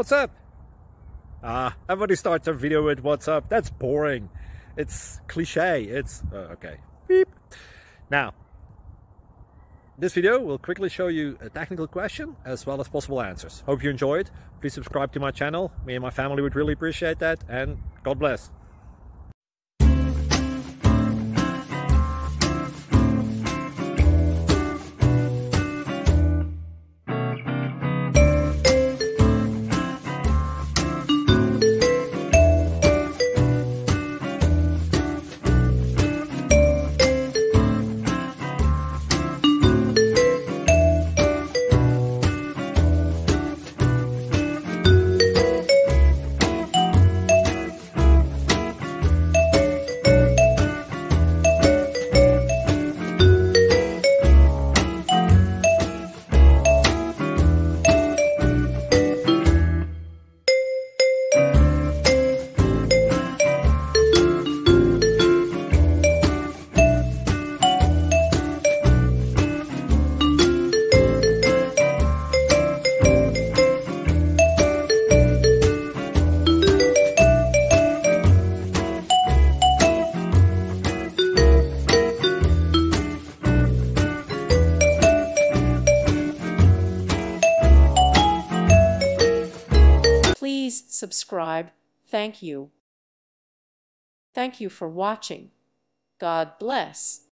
What's up? Everybody starts their video with what's up. That's boring. It's cliche. It's okay. Beep. Now, this video will quickly show you a technical question as well as possible answers. Hope you enjoyed. Please subscribe to my channel. Me and my family would really appreciate that, and God bless. Please subscribe. Thank you. Thank you for watching. God bless.